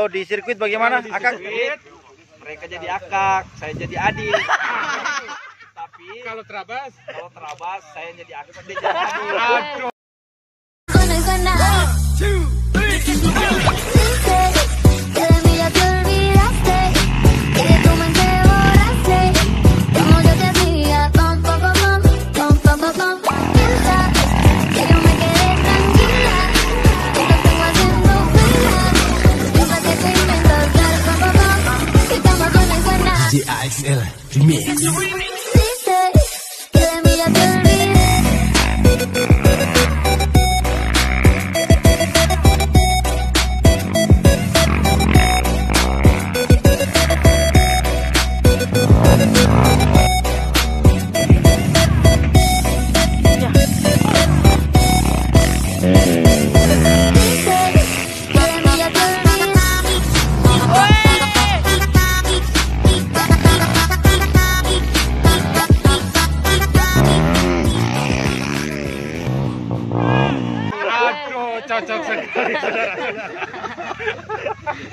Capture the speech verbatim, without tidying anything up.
kalau di sirkuit bagaimana, Kalau di Akang? sirkuit, mereka jadi akak, saya jadi adik. Tapi Kalau terabas, kalau terabas, saya jadi akak, dia jadi adik. aduh. Suena y suena. Dice que de mí ya te olvidaste, que de tu mente borraste, como yo te hacía, pom, pom, pom, pom, pom, pom, pom, pom. Piensas que yo me quedé tranquila, que te tengo haciendo fila, piensas que te inventas, dale, pom, pom, pom, y como suena y suena. D A X L Remix. Dice que de mí ya te olvidé. Aduh, cocok sekali saudara.